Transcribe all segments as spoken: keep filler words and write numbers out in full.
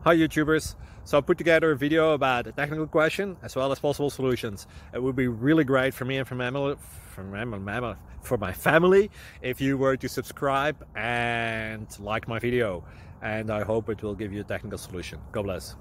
Hi YouTubers! So I put together a video about a technical question as well as possible solutions. It would be really great for me and for my family, for my, for my family if you were to subscribe and like my video. And I hope it will give you a technical solution. God bless.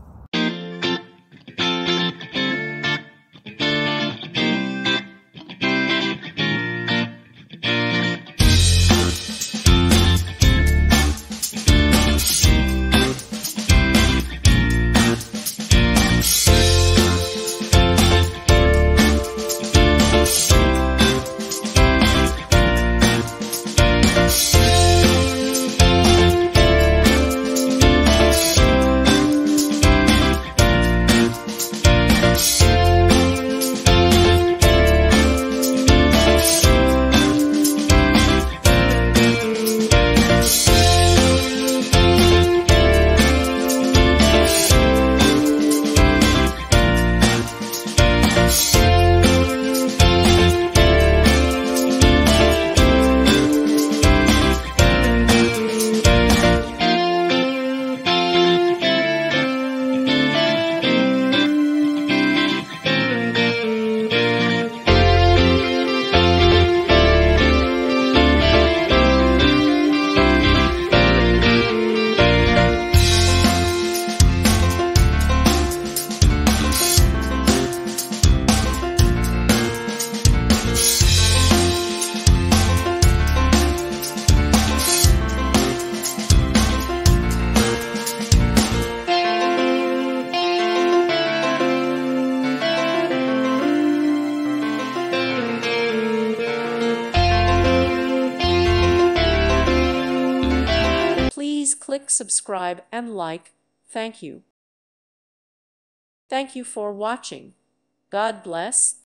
Please click subscribe and like. Thank you. Thank you for watching. God bless.